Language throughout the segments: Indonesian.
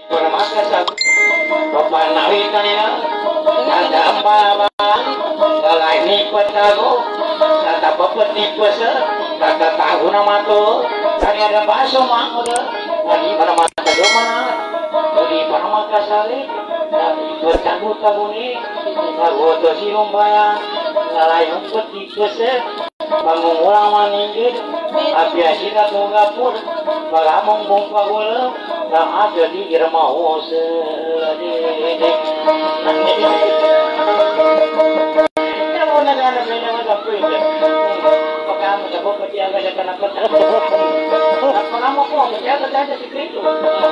Permakasan Pepanawi kanina Ada apa-apaan Galai ni petago Kata pepet ni pesa Kata tahu nama tu Kani ada baso mangga Kani pada mata domana Jadi permakasali Dari bercabut-cabut ni Lagu tu sirumbaya Galai umpet ni pesa Bangun ulama ninggit Api asina tunggapur Bagamong bumpa gula Dan ada di irmau sedih Kamu nak apa Pekamu tak boleh berjaga jangan apa Pekamu kok berjaga saja sikit tu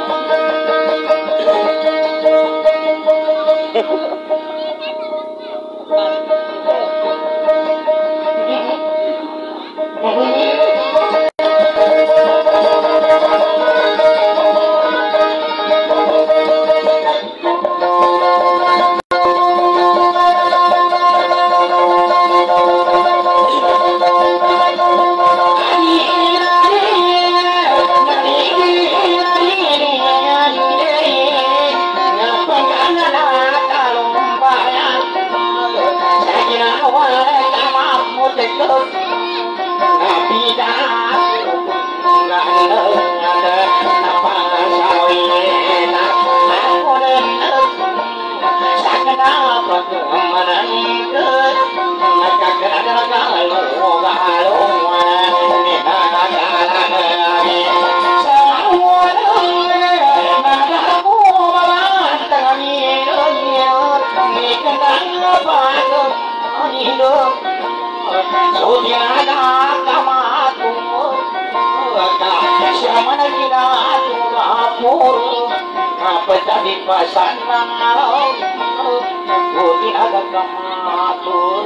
di pasangan putih agak kematur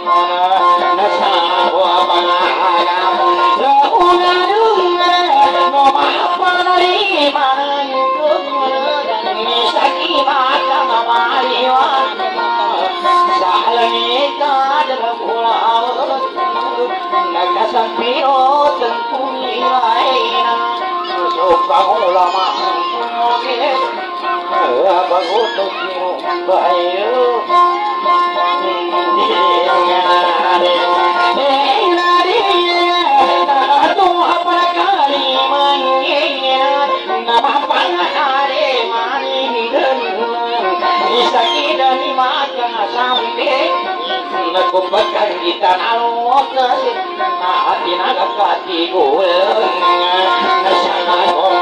nasawa pangalam launa dengar no apa dari mana itu misaki mata maliwan salani kadar pulau nagasampiro tentu laina sopang ulama bagus tuh bayu tuh apa kali manggilnya nama panahare mani dan bisa kita dimakan sampai nakumpakan kita nalok hati naga kati gue nasana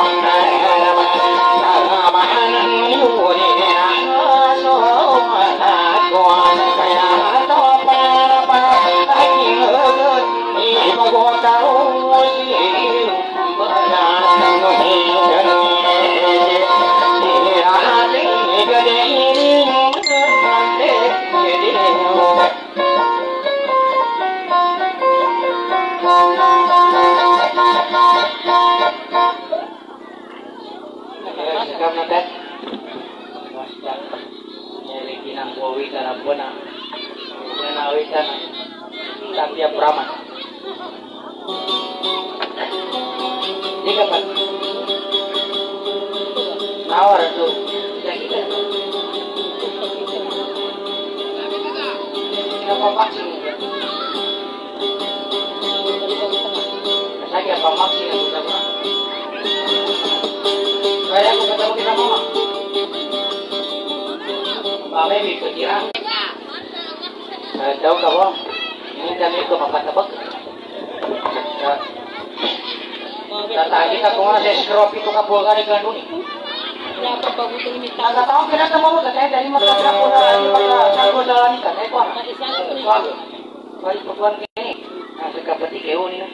Satya Brahman. Jika Pak nawar tu, apa vaksin? Saya apa vaksin yang kita buat? Saya aku ketemu kita mama. Bapak ibu kekiran. Jauh kau. Ini kami ke papat tebak. Kata kita kemana saya scrop itu kabul kali ganduni. Berapa bagus ini? Agak tahu kena kamu katanya dari mana berapa aku jalan ini katanya kau. Kali perempuan ini, nah sekapati kau ni.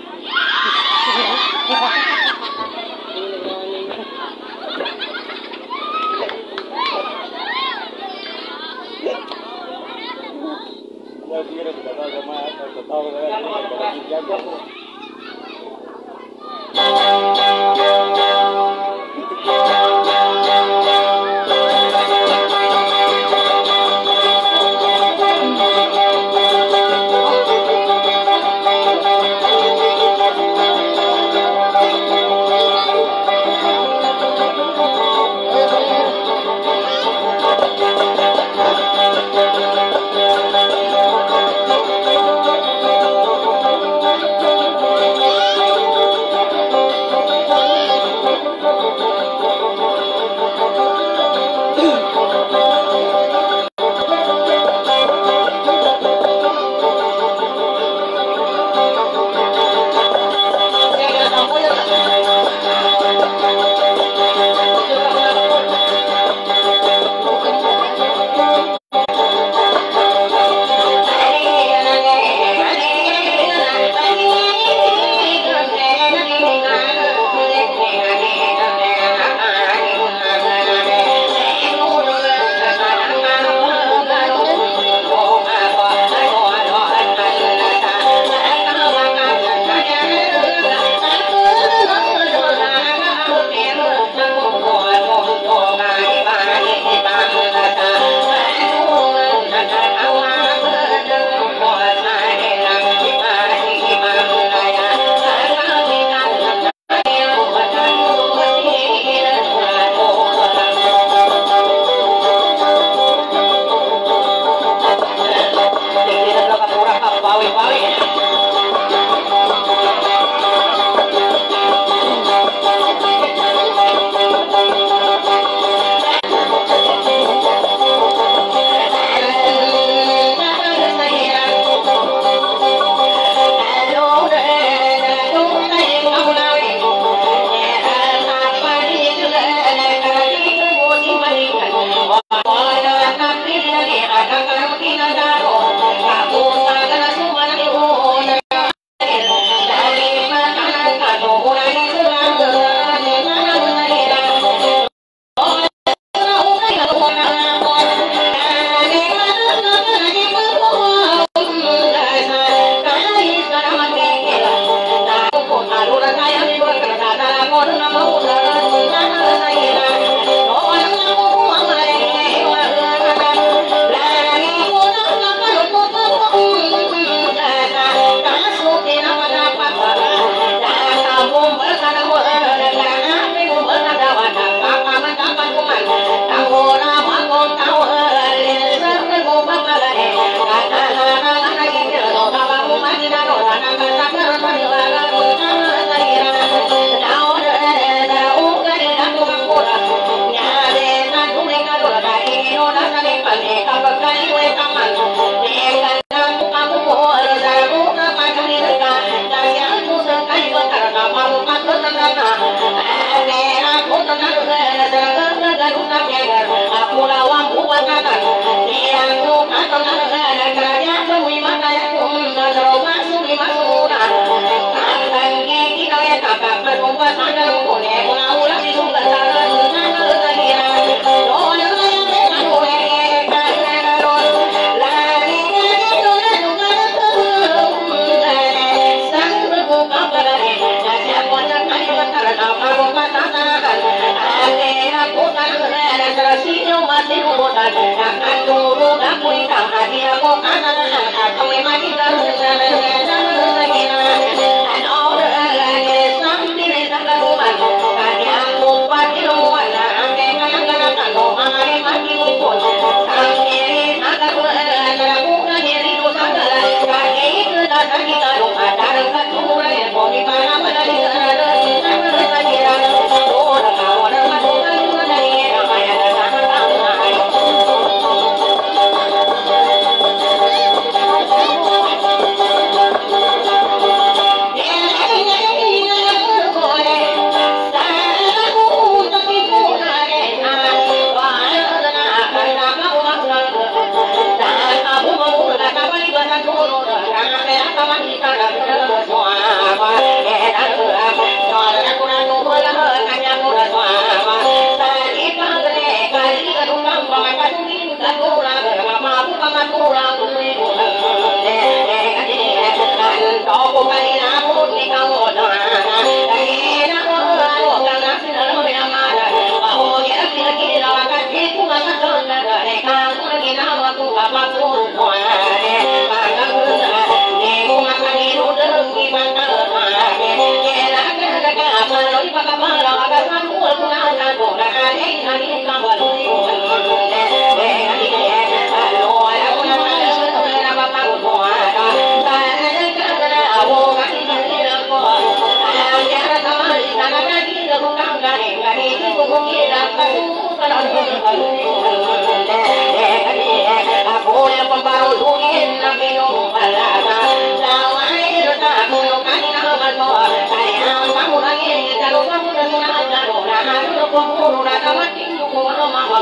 Aku yang pembaru dunia nabi Nuh balaga lawai dosa kuno kanina mato sayang kamu lagi kalau kamu dan nana nana kamu nana mati kuno mama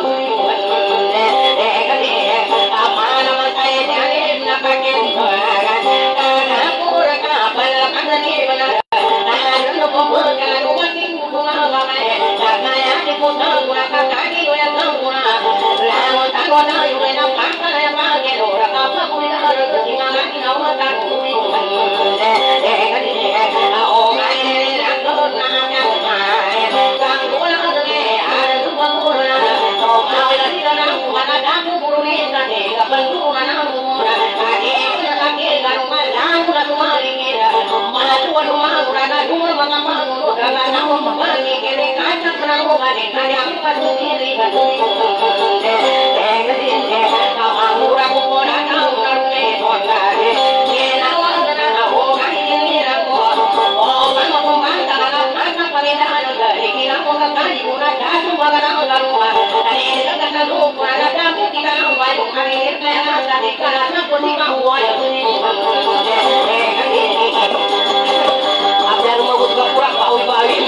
mana saya jadi nak pakai karena aku reka balaga ni benar nana kamu kalau mati kuno mama karena yang diputar guna kaki yang kamu lalu tangan ayu yang pakai yang pakai orang apa pun yang harus tinggal di nama kamu oh my God nana kamu lagi ada tuang kurang oh my God mana kamu buruin tadi kamu mana murah lagi lagi kamu malam lalu maling malu rumah kurang dua mengamal karena kamu mengani kiri kaca kamu mandi kalian pasti diri kamu murah kurang tahu kamu mondare kenawa karena oh kali aku oh kamu mangga mangga pemilihan dari kamu kali guna jatuh bagaimana lalu dari kata lupa ada kamu tidak mau kali karena dari karena pun tidak mau ada rumah buat kurang tahu balik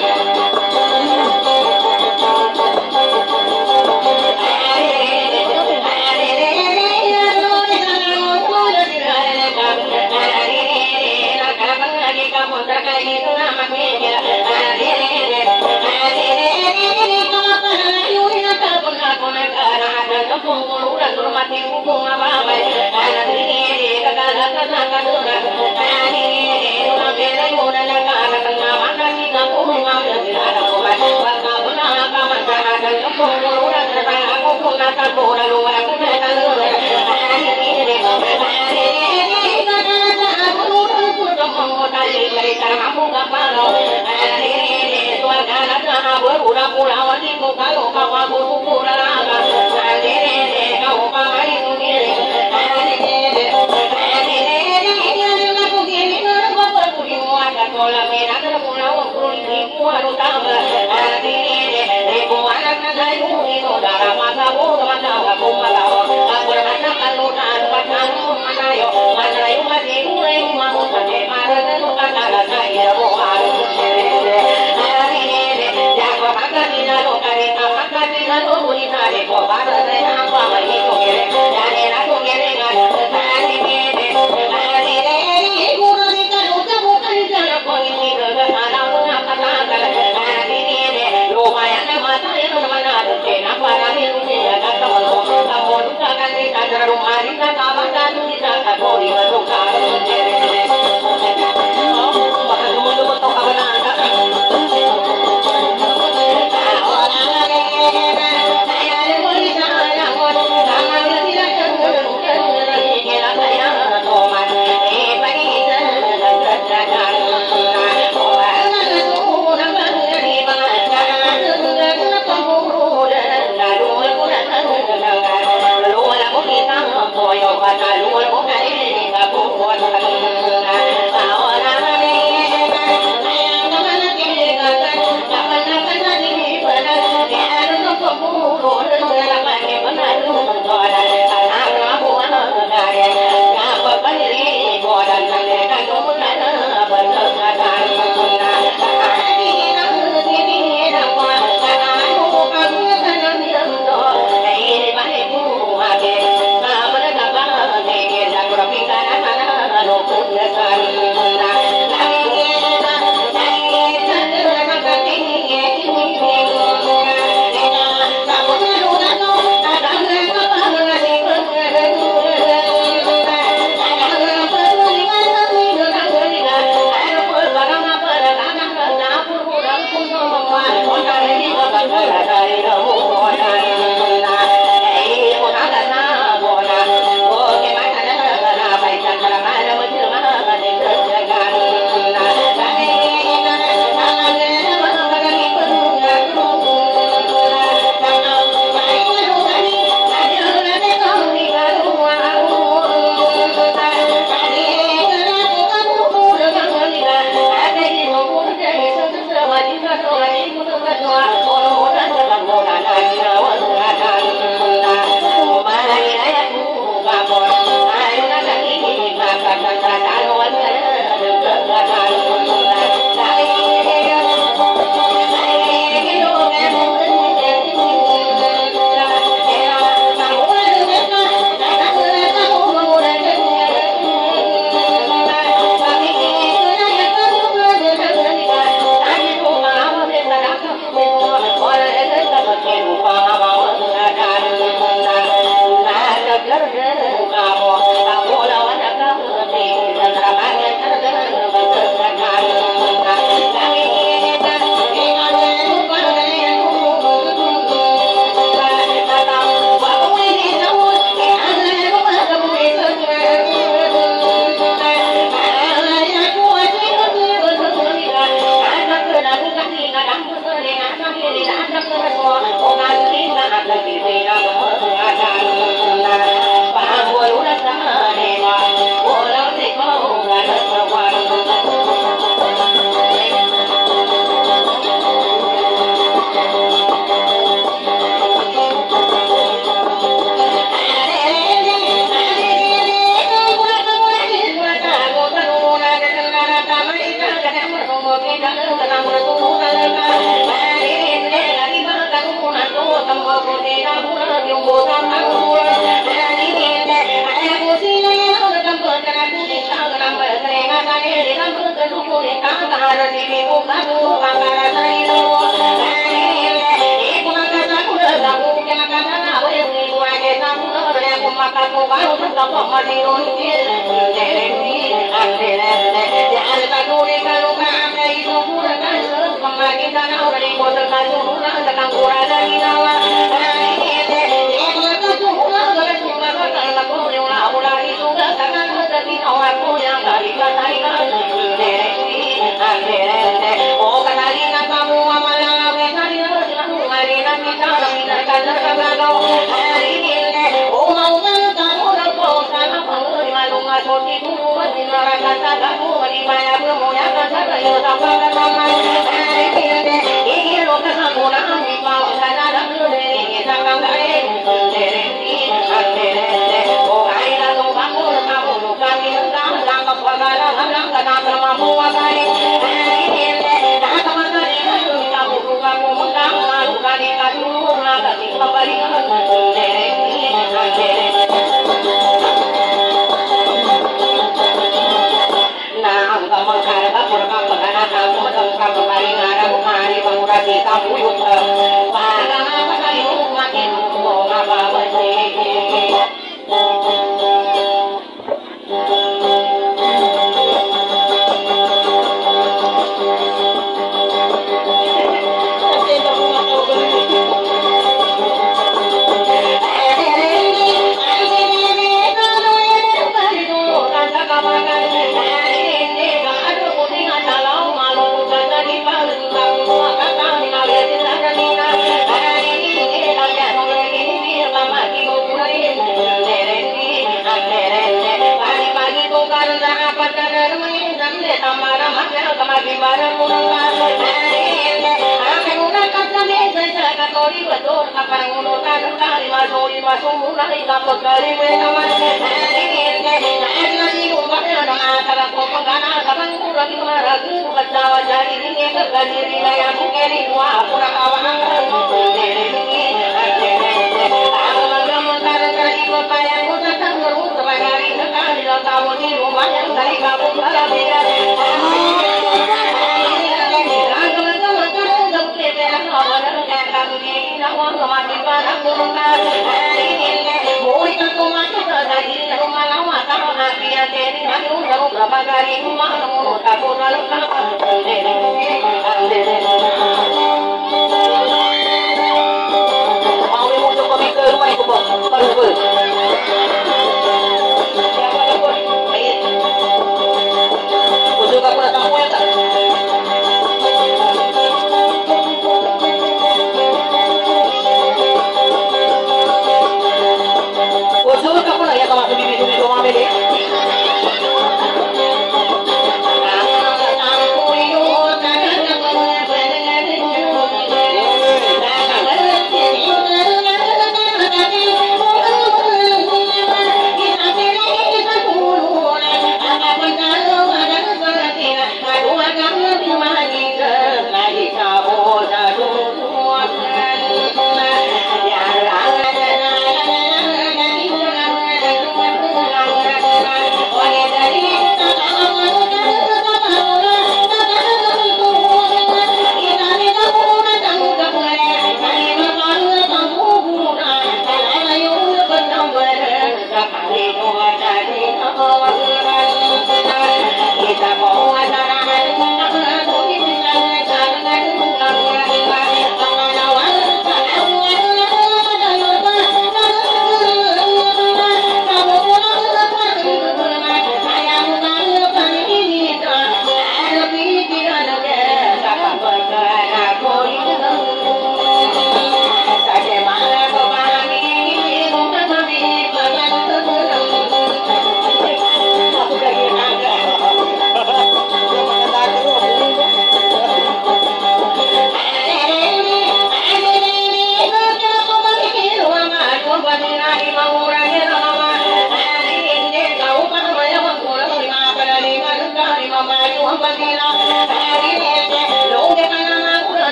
lumayan mata yang mana-mana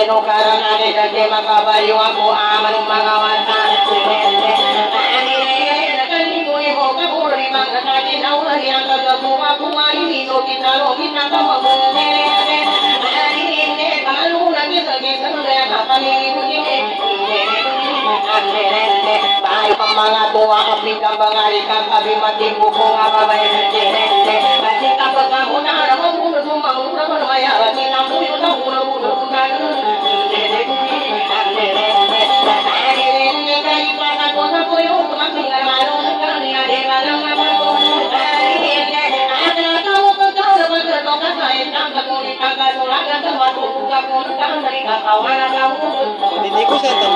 no karana de ke makabayu aku aman mangawata ani koi ho ka puri mangata di naula yang ka kuma kuma ini no kita kama ani ne kalu lagi sagi sangre kapani bayi pemanga tua api kambang hari kakak mati buku apa bayi masih takut kamu nara kamu rumah rumah maya lagi lampu itu tahu bukan Ditiku setan.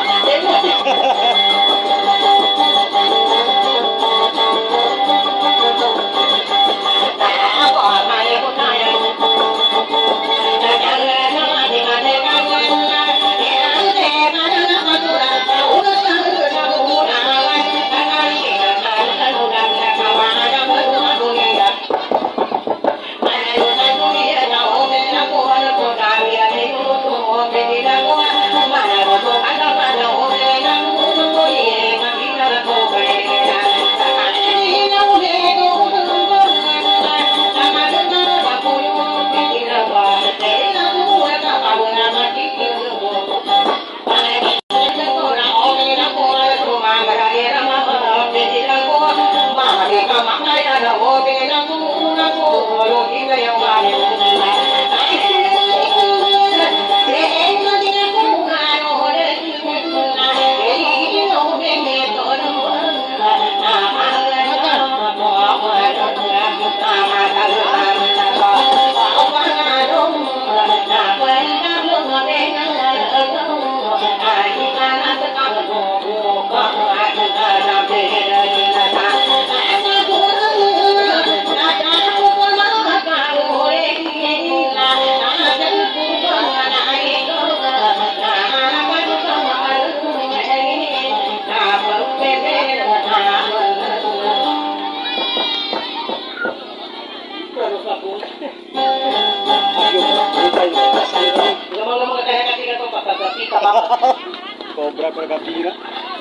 Cobra bergapira.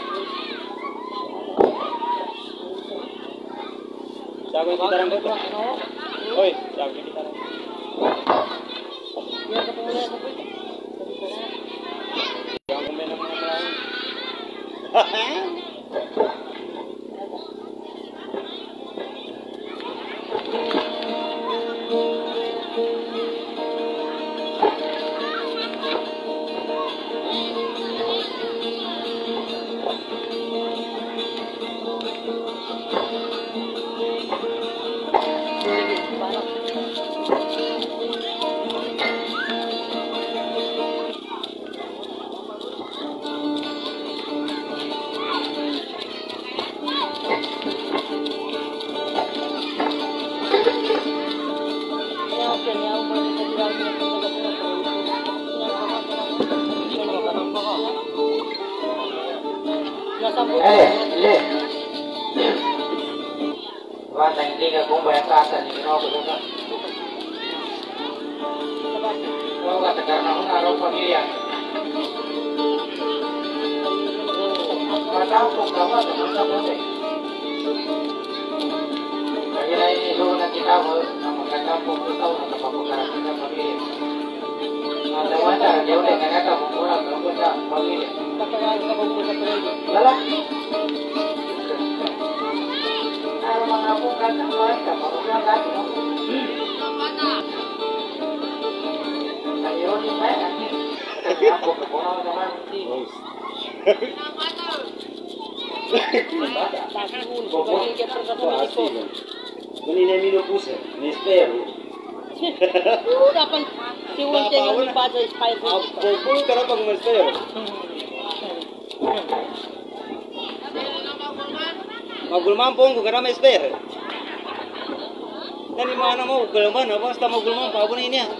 Jago kita orang itu. Oi, jago kita orang. Yang main sama le. Watang tiga kumba yang kata ni kena apa tu? Kau kata karena orang familiar. Kata aku kamu tu masa apa? Kira ini lu nanti kamu nama kata aku tahu nama aku karena kita familiar. Ada macam dia udah kena kamu orang kamu tak familiar. Lala. Kalau mengaku kata orang kamu orang lagi. Ayo ni saya. Aku keponang sama nanti. Ini nemido puse, ni spero. Dapat si Wonte yung bata spider. Aku cara pag spero. Magulman po ko karama spero. Nani mana mo gulman, basta magulman pa bunin niya.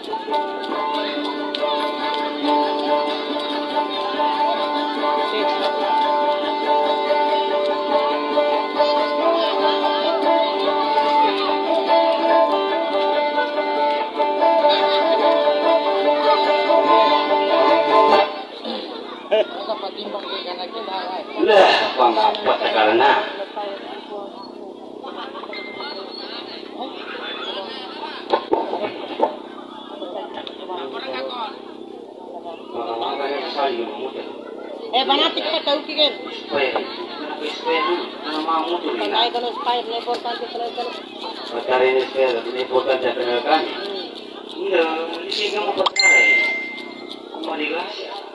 timbang ikan aja bahaya. Lah, pangapot na karena. Makanya kasali yung muda. Banatik ka tahu kiken. Supaya, supaya na mamu tuh. Pagkaya kalau supaya na importante talaga. Pagkari ni supaya, ini importante sa kanil. Enggak, hindi ka mo pagkari. Kumaligas.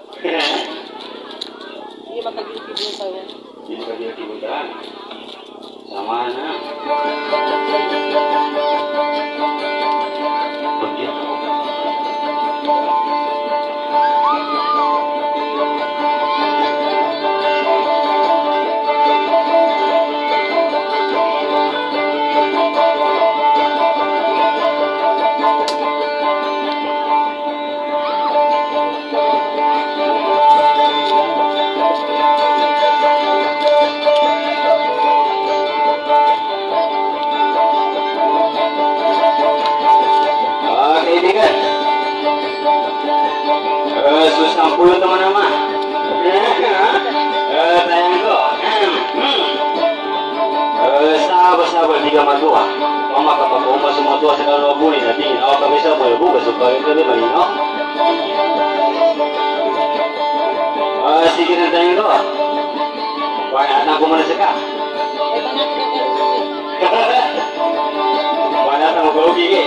Iya matagilid tayo. Hindi ka dinatibutan. Sama na. Begitu. Susah puluh teman-teman. Tayang ko. Sabar-sabar tiga matua. Mama kapag umas matua sa kalabuni na tingin. Ako kami sa mga bukas. Supaya ito naman yun. Sige na tayang ko. Kaya anak ko muna sa ka. Mana tayo magkalugi eh.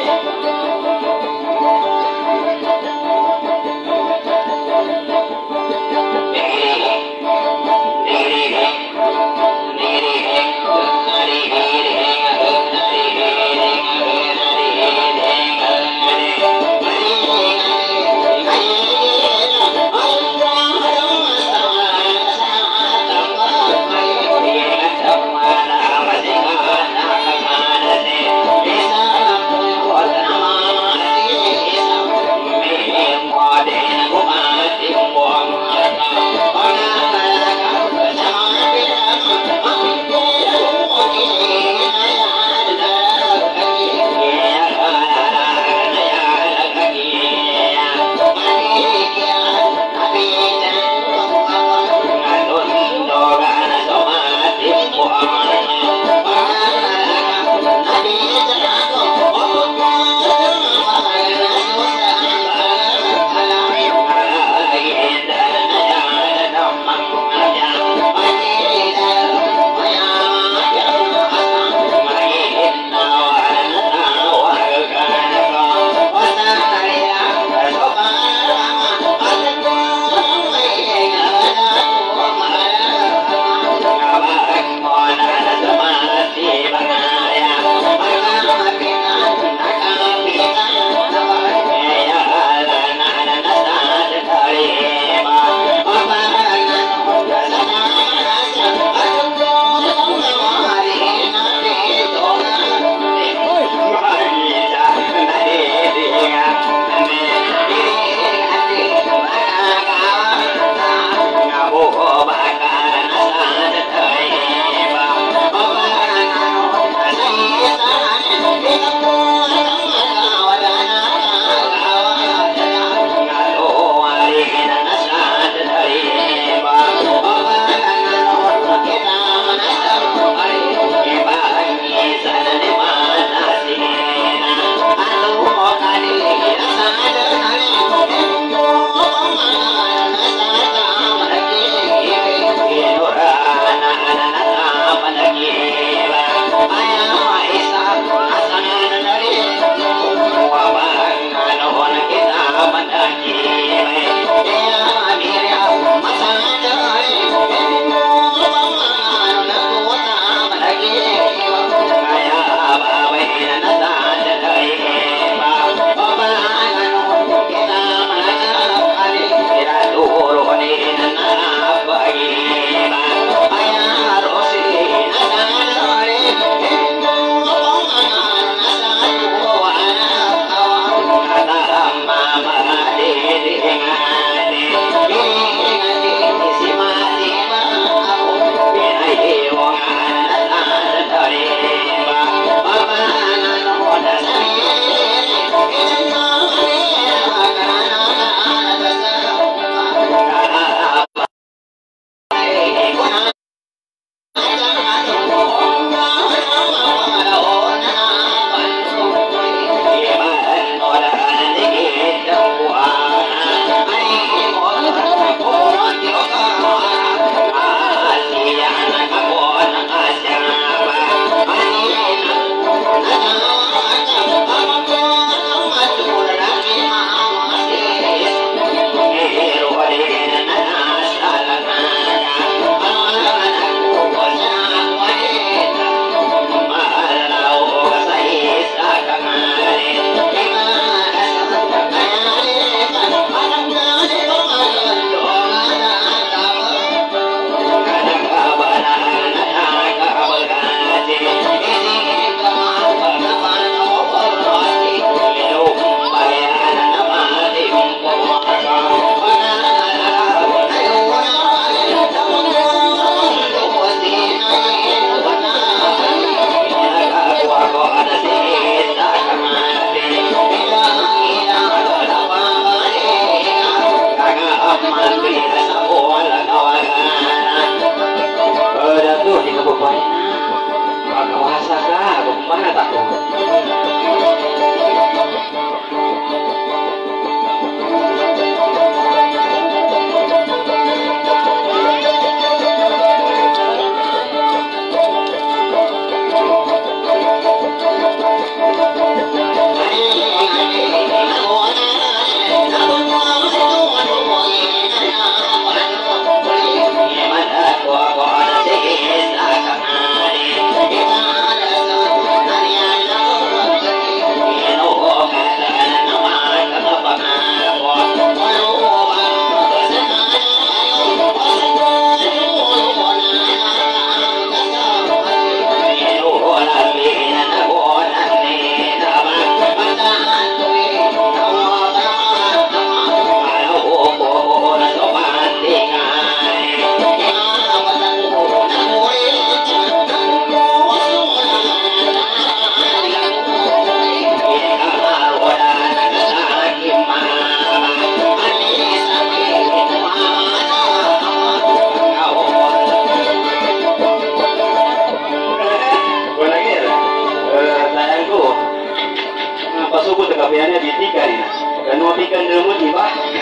pembayarannya ditikan ya. Dan mau bikin demo tiba.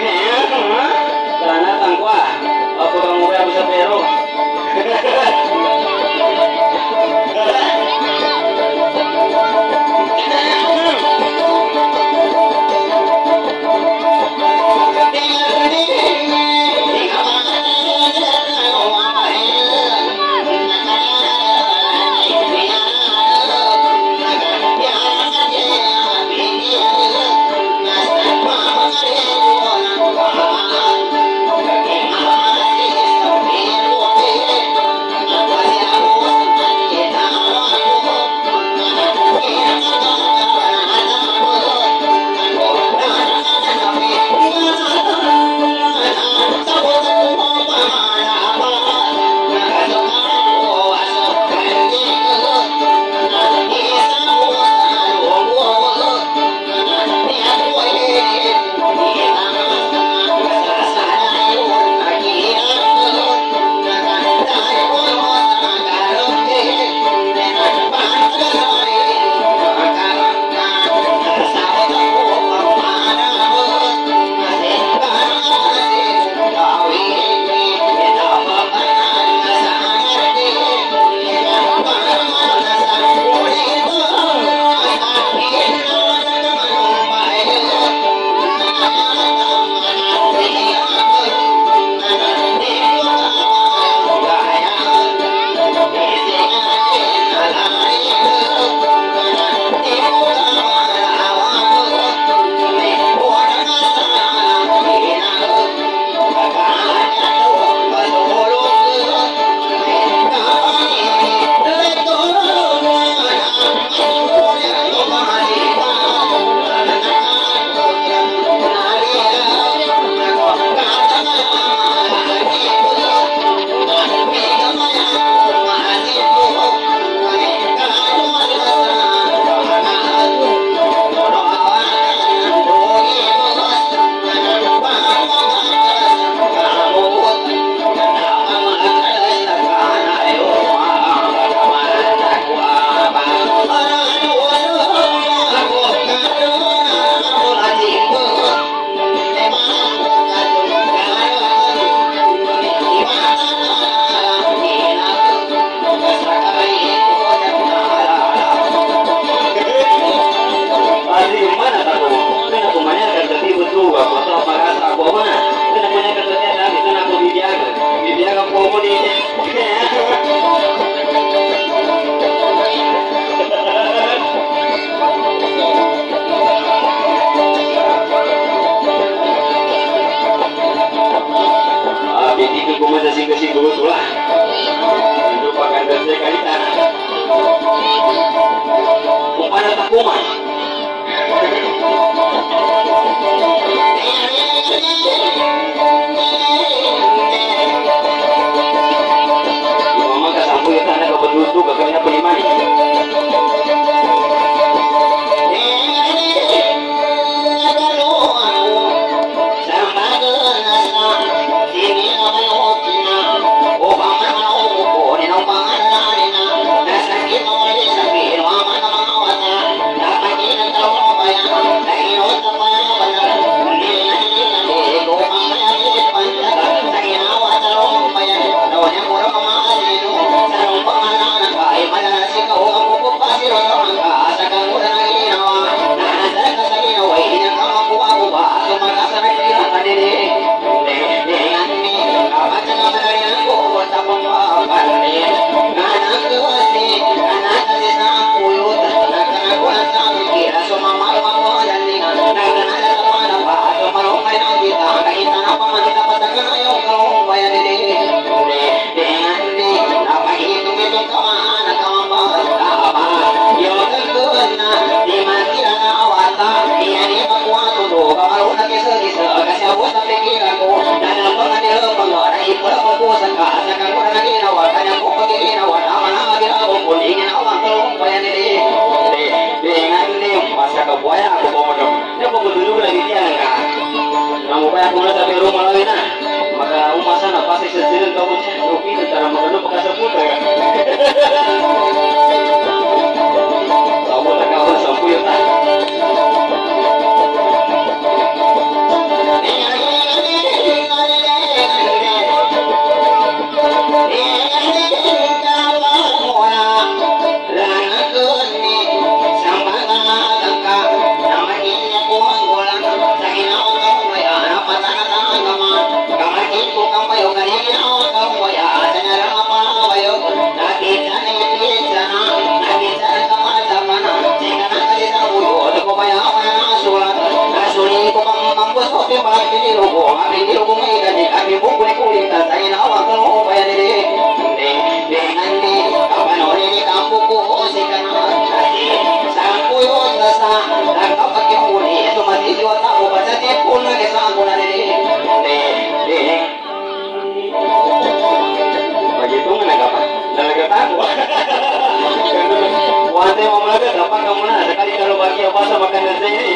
Karena tangkwa, aku kamu bisa pero. Kamu tak kawan sampu ya tak? ke mati di lugu hari di lugu mai gani kami buku kulit saya nawa kalau bayar diri nanti kapan orang di kampungku sikan hati sampu yo dasa dan pakai muni itu mati jiwa tahu baca pun lagi sanggup diri begitu mana kapan lagi tahu wanita mau melakukan kapan kamu nak sekali kalau bagi apa sama makan nasi ini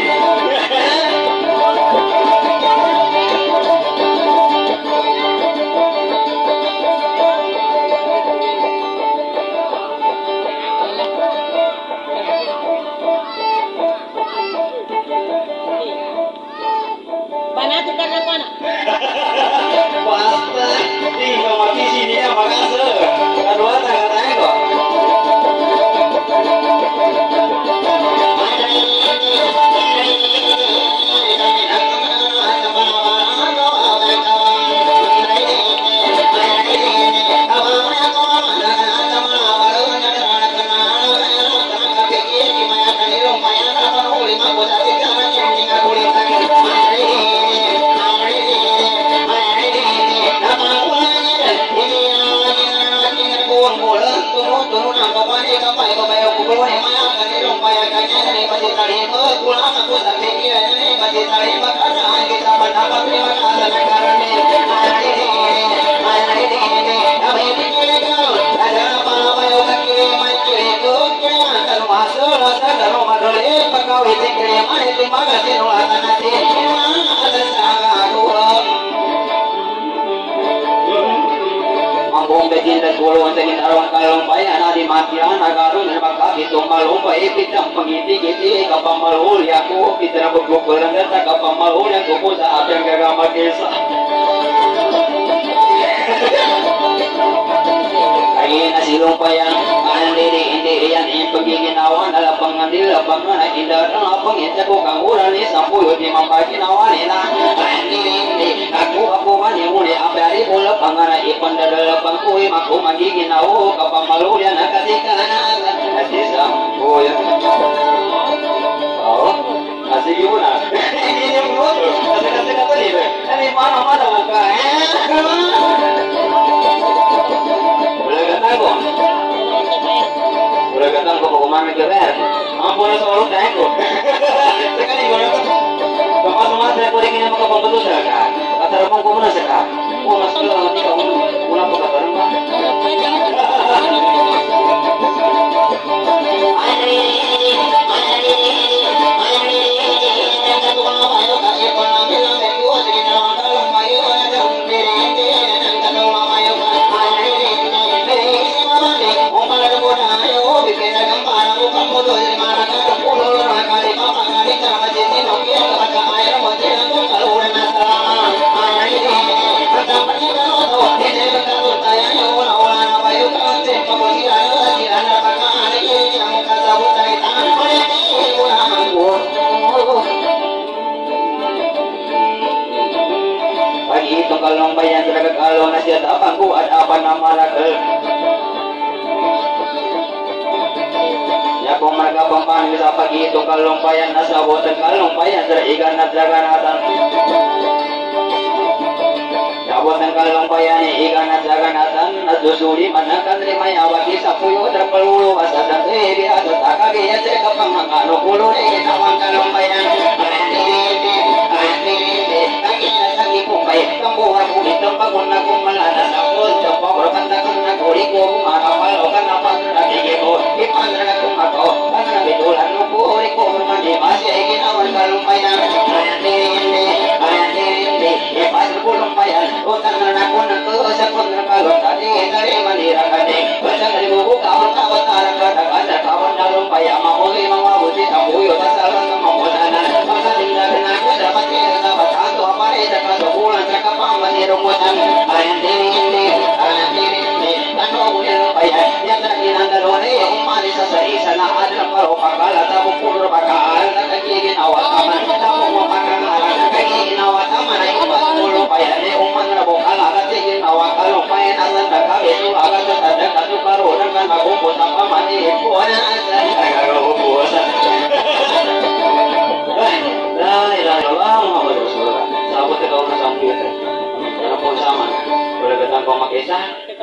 Mama Kesa.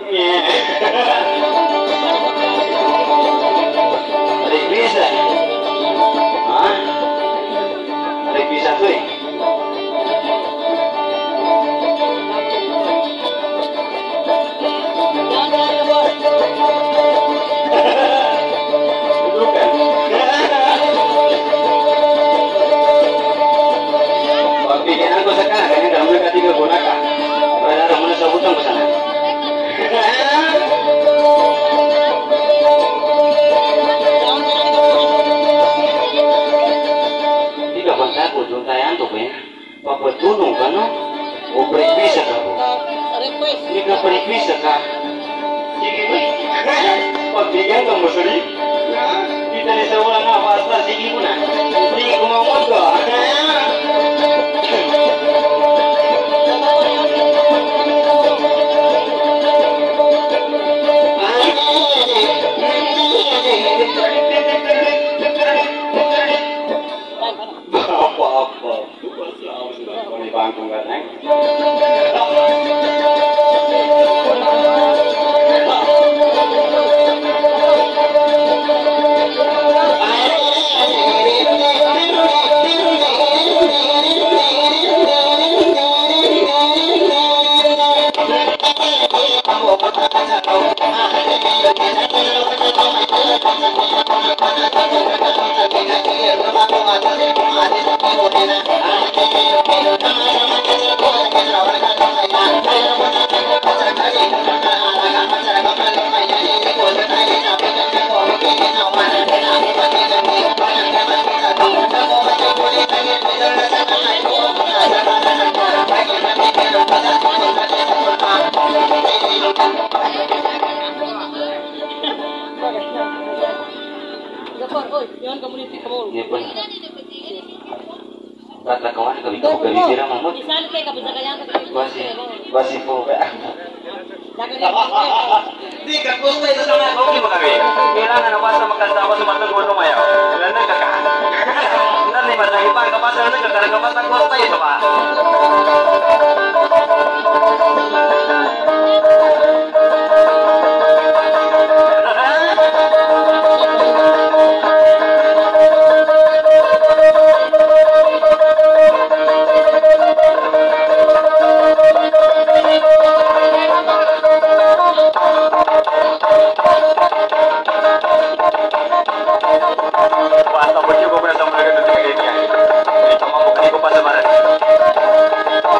Ada bisa. Hah? Ada bisa tuh. Bukan. Bikin aku sekarang kan dalam mereka tiga gunakan. Berada mana sebutan ke sana. Tiga bangsa aku juntayan tuh kan. Papa tunung kan no. O bisa kamu. Ini kan bisa kan. Jadi pagbigan kamu suri. Kita ni seorang apa asal sigi pun nak. Beri kumamot ko. Apa-apa. Boleh bangkung kan, Jangan kamu nanti kamu. Iya benar. Kata kawan kami kamu kebisira mamut. Bisa kayak kamu jaga yang Basi po. Di kapus tayo sa mga Oke mo kami. Kailangan na basa magkasama sa matang gulo mayaw. Ilan na kaka. Nan ni matang ipang kapasa na kakara kapasa ko tayo sa ba. Basta mo siya ko na sa mga ganito kaya niya. Ito mo ko pa sa barat.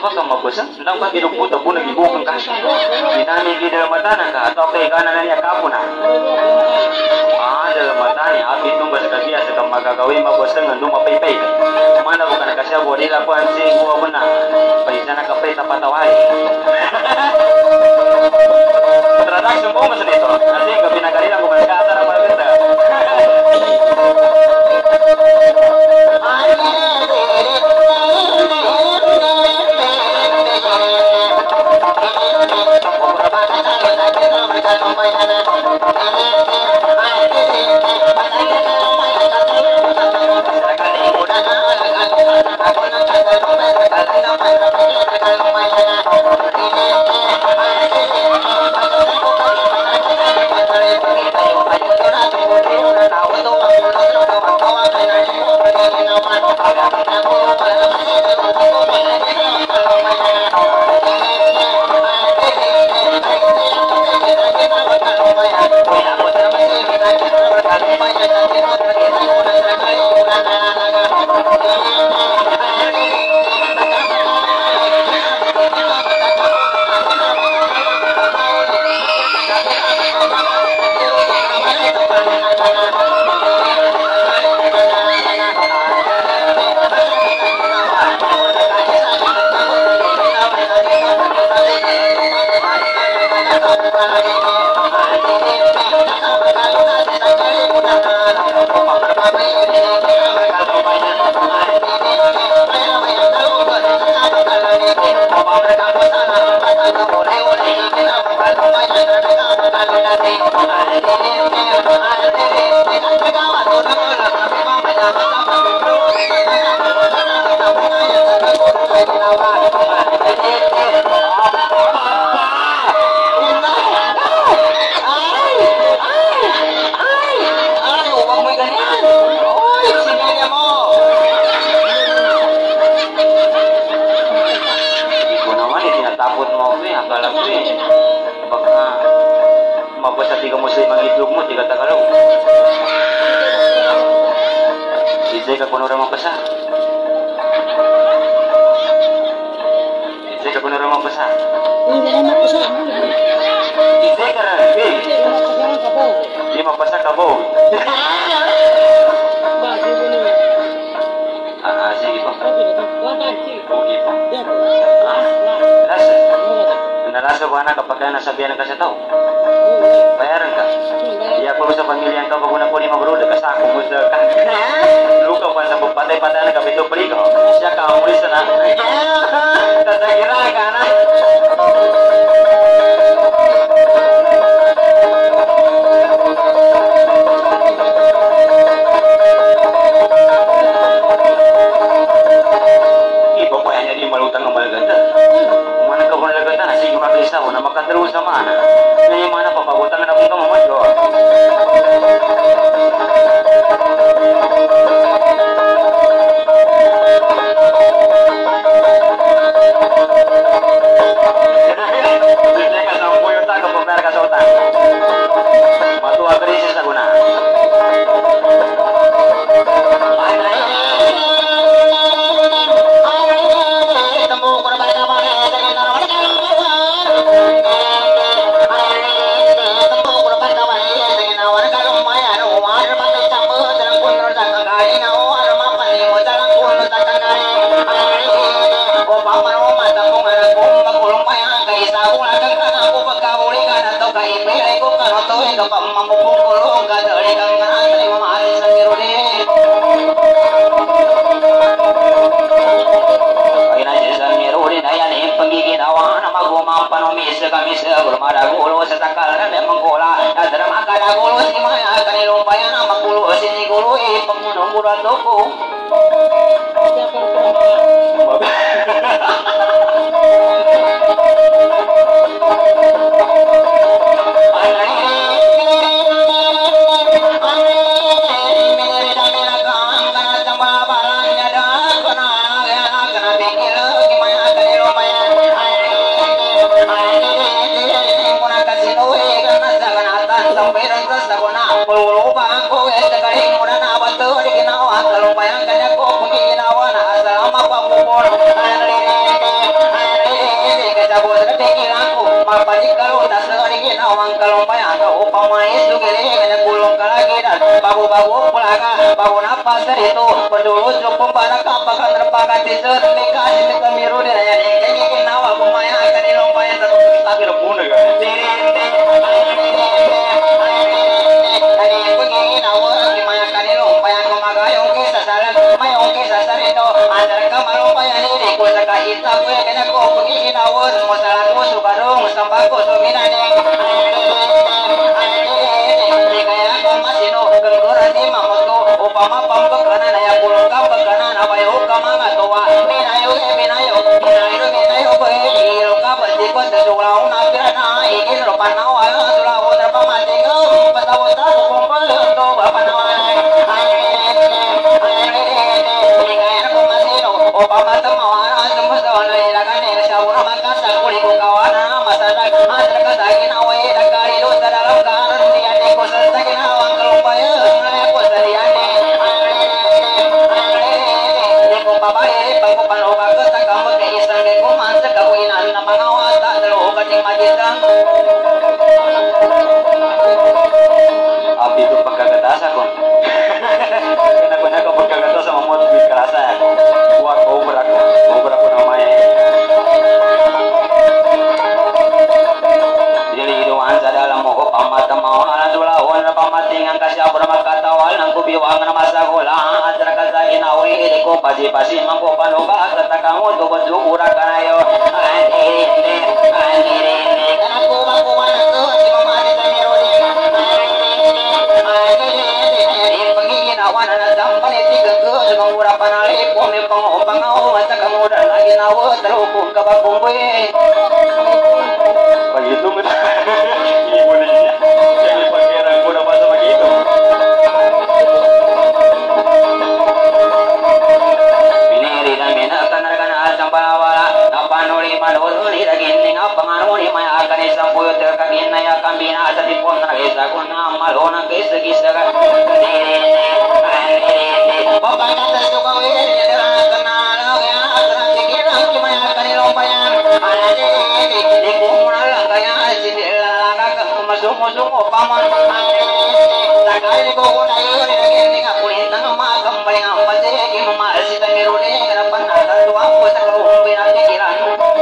ba ka mabusa lang pa ginuputa po nagibukang ka dinami gida mata na ka atau kay kana niya kapuna dalam mata niya abit nung basta kasi sa kang magagawin mabusa nga lumapaypay mana bukan kasi abo nila po ang singko mo na paisa na kapay tapatawari transaction po mas nito kasi gabi na kanila kung magkata na maganda pasar itu pendulu cukup para kapakan terpakat di sermika ini kemiru dan yang ini nawa kumaya akan dilompayan tetap tapi rebun kan Abi itu pegagatas aku. Kenapa pegagatas sama mau lebih kerasa? Buat gober aku namanya. Jadi doan dalam mau pamat mau alat dulawan pamat dengan kasih abur makatawal nangku biwang nama sagola antara kasih nawi deko pasi mangko panoga kata kamu tu baju urakan ayo. Begitu kan? Ibu nih, yang dipakai rangku dapat sama gitu. Ini rida mina kan asam palawala, apa nuri manuri lagi ning apa ngaruni maya akan sampuy terkagin naya kambina asati pon resa kuna malona kesegi saga. Papa kata suka wiri kenal ya asal kira maya akan lompayan. Masuk paman takay ko na yun ni nga pulit na magambay nga pati kimamasi ta ni Rune kanapan na tuwa po sa kahong pinakikiran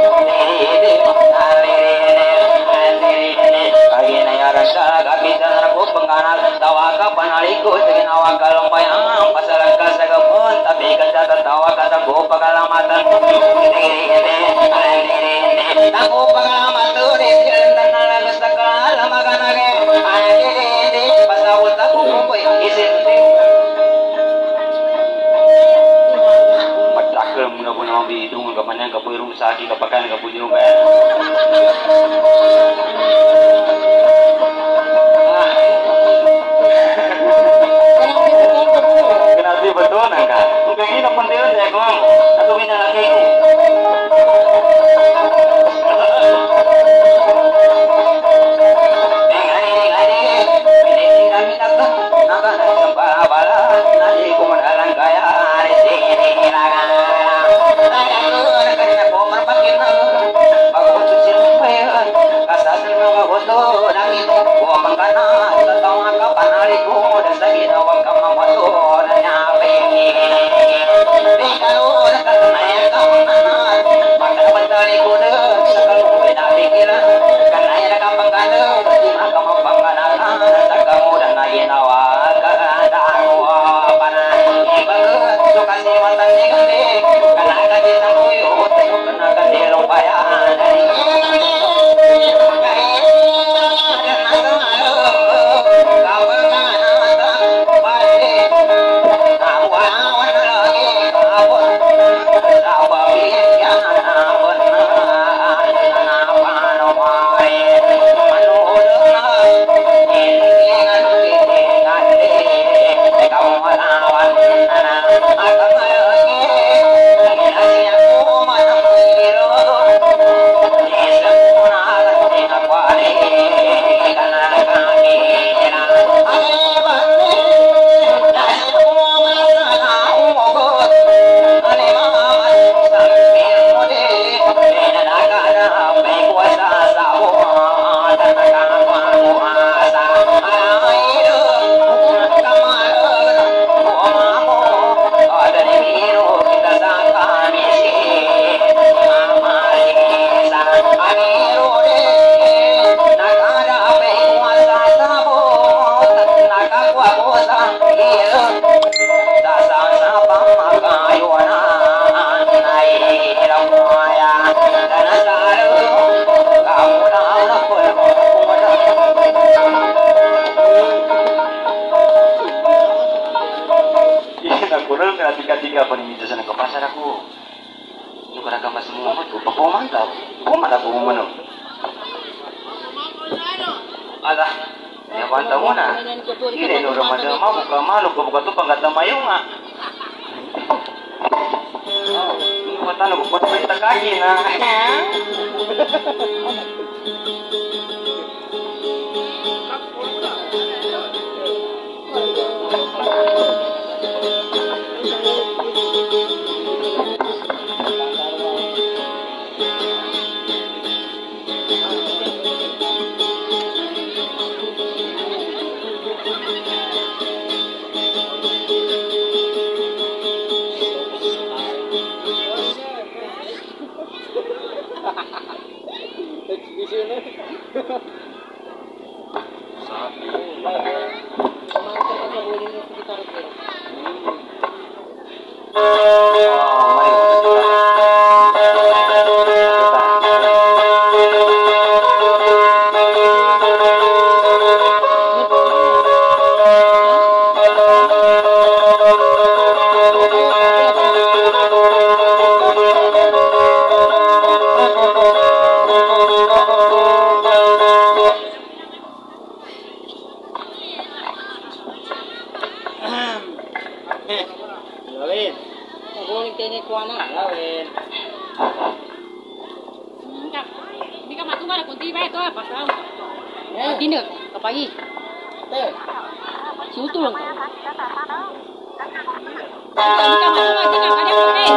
kaya nayaran ka kapitan na po pangkanal tawa ka panaliko sa ginawa ka lompayang pasalang ka sa gamon tabi ka sa tatawa ka sa go pagalamatan tako pagalamatan silang na nalagasta ka lamaganage pasawat ako ko isin magtakal mo na po naman bidung kapanyan kapoy rumsaki kapakan kapoy juga kenapa betul nangka mungkin ini penting saya kong atau bina lagi Nang ke pasar aku. Yung karagama semua mo, pakuman daw. Pakuman ako mo no. Ala, ya kwanta mo na. Hindi no ramadama mo ka malo ko buka to pangkat na mayo nga. Oh, hindi ko talo ko pa ita kaki na. Lawin. Maguling tayo ni Kuana. Lawin. Hindi ka matunggal kung di ba ito pasang. Eh, Dinner, kapagi. teh. Si Utulong. Hindi ka matunggal, di ka kanya ko eh.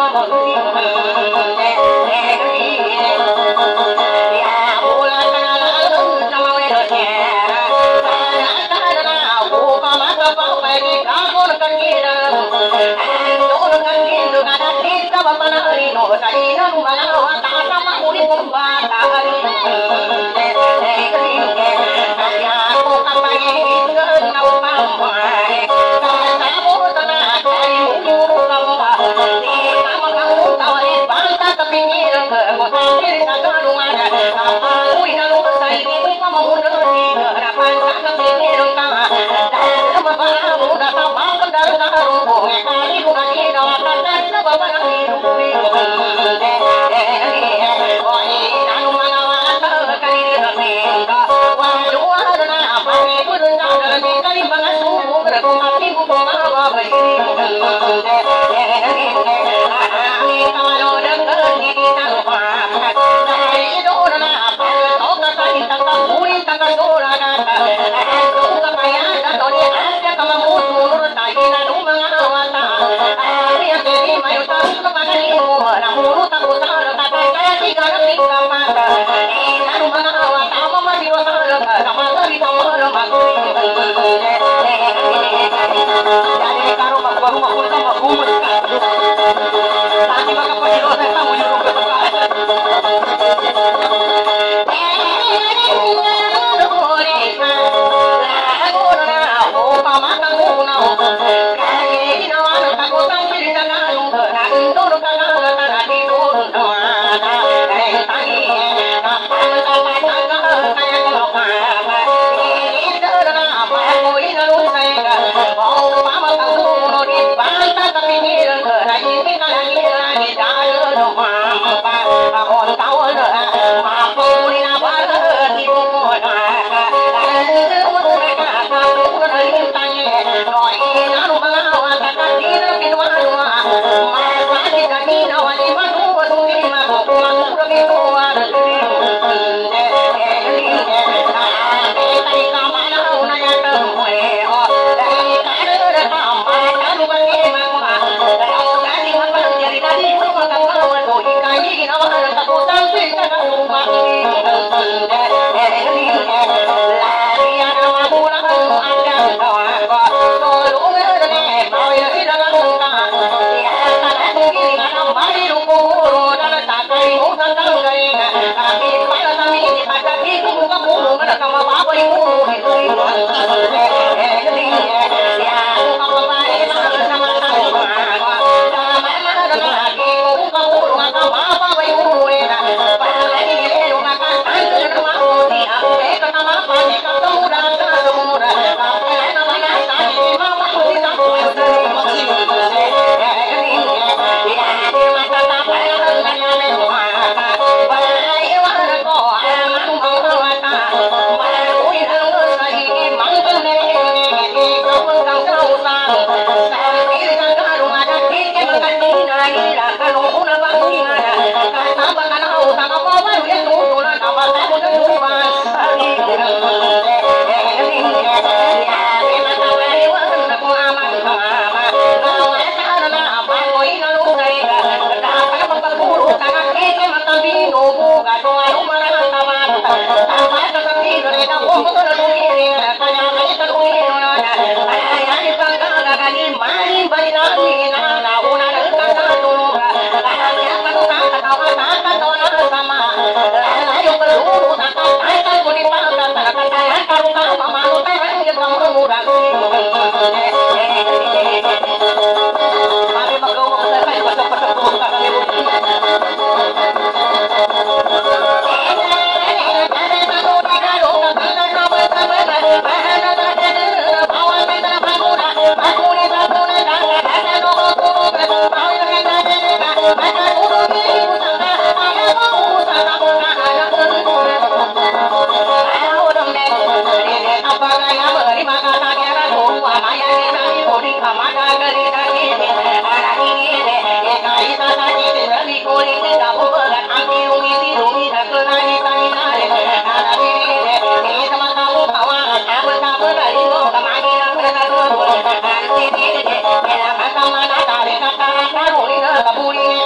Kaburi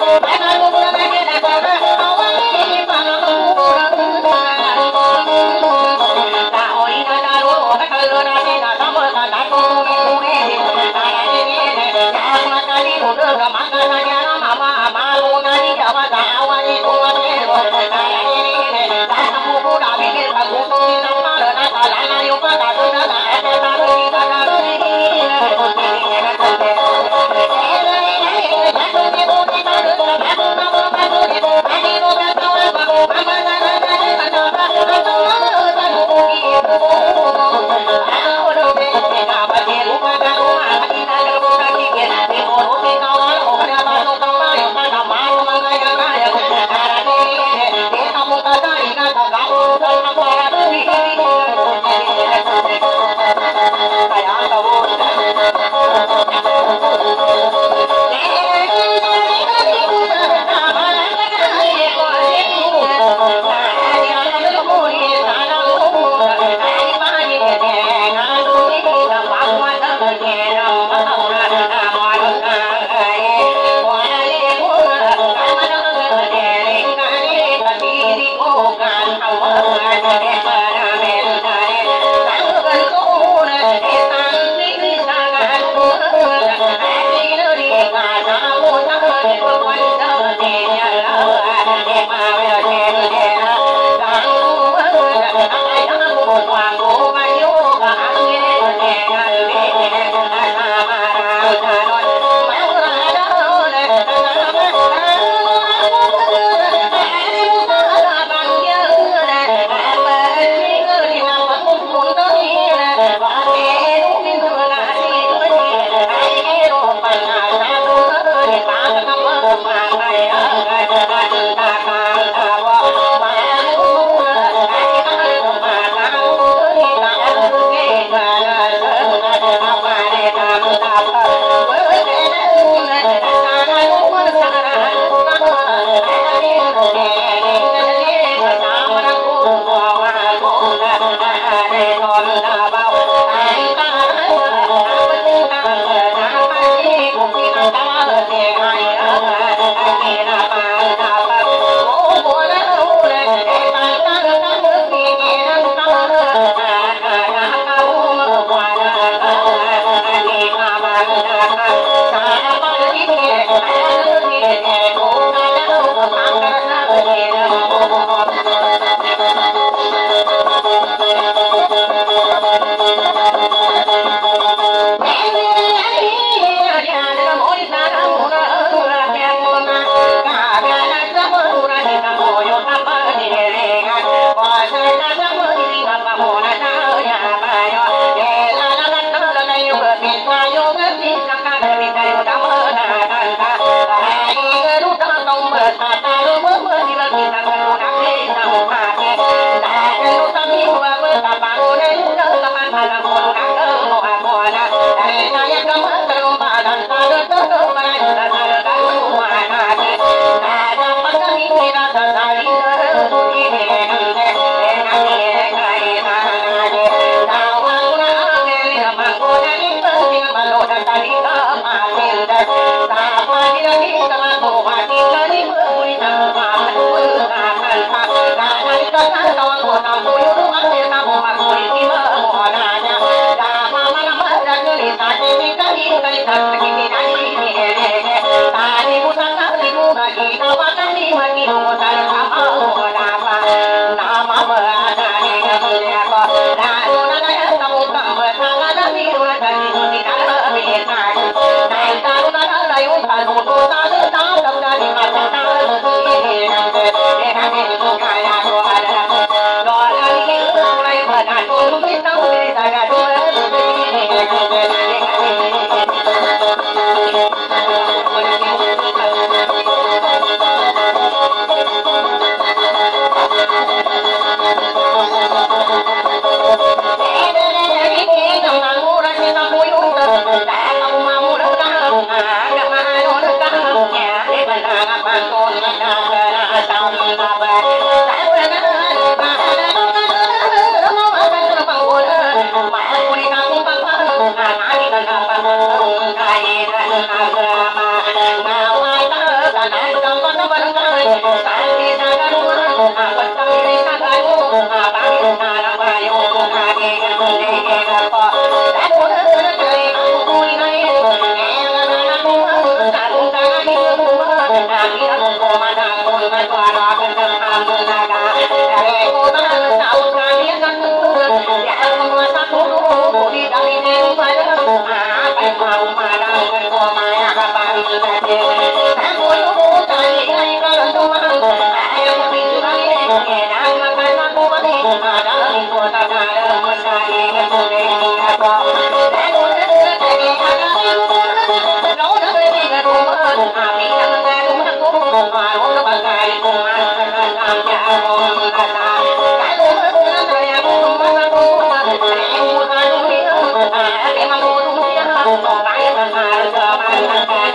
Hãy subscribe cho kênh Ghiền Mì Gõ để không bỏ lỡ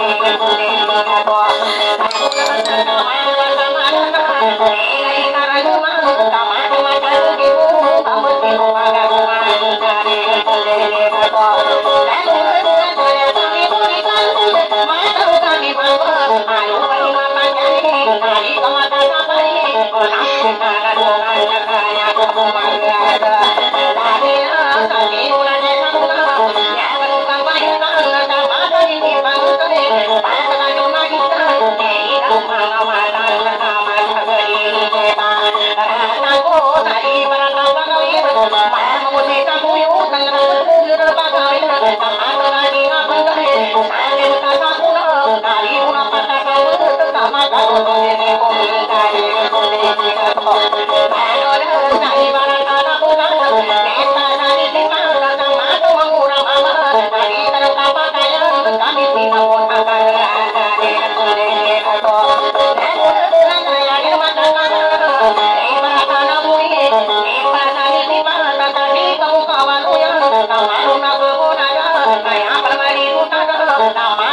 Nama